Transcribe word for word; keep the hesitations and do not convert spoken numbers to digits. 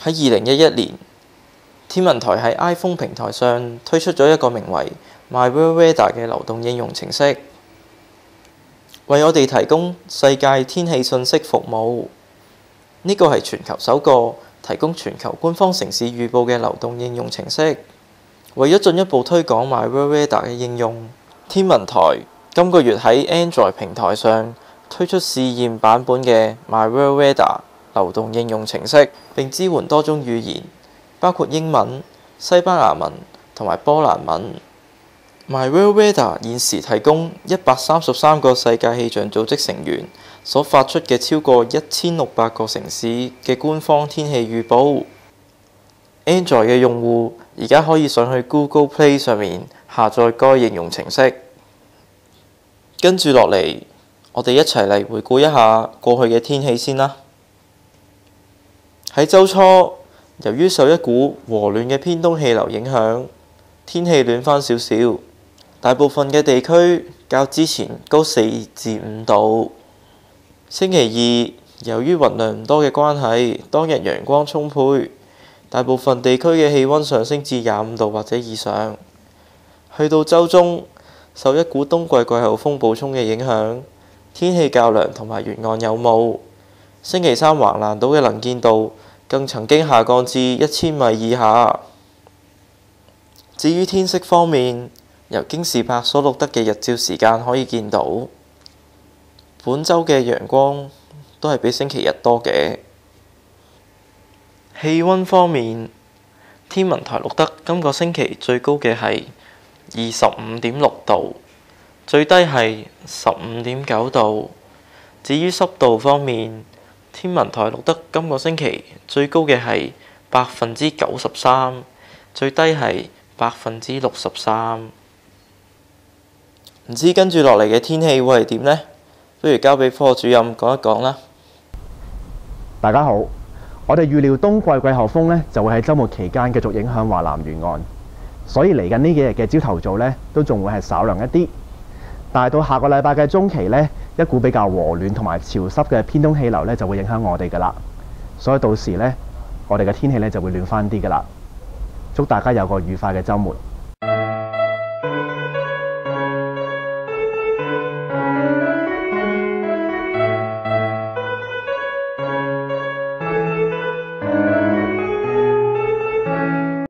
喺二零一一年，天文台喺 iPhone 平台上推出咗一個名為 My World Weather 嘅流動應用程式，為我哋提供世界天氣信息服務。呢個係全球首個提供全球官方城市預報嘅流動應用程式。為咗進一步推廣 My World Weather 嘅應用，天文台今個月喺 Android 平台上推出試驗版本嘅 My World Weather 流動應用程式，並支援多種語言，包括英文、西班牙文同埋波蘭文。My World Weather 現時提供一百三十三個世界氣象組織成員所發出嘅超過一千六百個城市嘅官方天氣預報。Android 嘅用戶而家可以上去 Google Play 上面下載該應用程式。跟住落嚟，我哋一齊嚟回顧一下過去嘅天氣先啦。喺週初，由於受一股和暖嘅偏東氣流影響，天氣暖返少少，大部分嘅地區較之前高四至五度。星期二，由於雲量唔多嘅關係，當日陽光充沛，大部分地區嘅氣温上升至廿五度或者以上。去到週中，受一股冬季季候風補充嘅影響，天氣較涼同埋沿岸有霧。星期三橫瀾島嘅能見度更曾經下降至一千米以下。至於天色方面，由京士柏所錄得嘅日照時間可以見到，本週嘅陽光都係比星期日多嘅。氣温方面，天文台錄得今個星期最高嘅係二十五點六度，最低係十五點九度。至於濕度方面，天文台錄得今個星期最高嘅係百分之九十三，最低係百分之六十三。唔知跟住落嚟嘅天氣會係點呢？不如交俾科主任講一講啦。 大家好，我哋預料冬季季候風呢就會喺週末期間繼續影響華南沿岸，所以嚟緊呢幾日嘅朝頭早呢都仲會係稍涼一啲。但係到下個禮拜嘅中期呢，一股比較和暖同埋潮濕嘅偏東氣流呢就會影響我哋㗎啦，所以到時呢，我哋嘅天氣呢就會暖返啲㗎啦。祝大家有個愉快嘅週末。